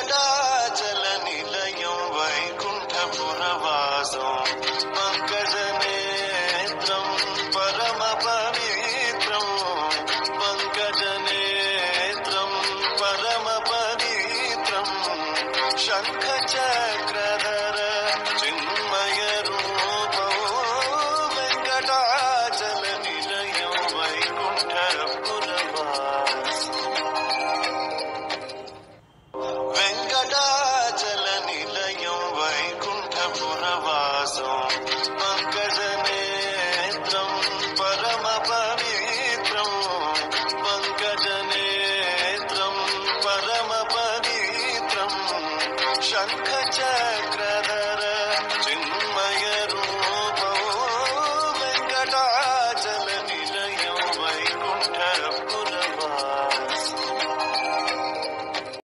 वेङ्कटाचलनिलयं वैकुण्ठपुरवासं पङ्कजनेत्रं परमपवित्रं पङ्कजनेत्रं परमपवित्रं शङ्खचक्रधर चिन्मयरूपं वेङ्कटाचलनिलयं वैकुण्ठपुरवासम् वेङ्कटाचलनिलयं वैकुण्ठपुरवासं पङ्कजनेत्रं परमपवित्रं पङ्कजनेत्रं परमपवित्रं शङ्खचक्र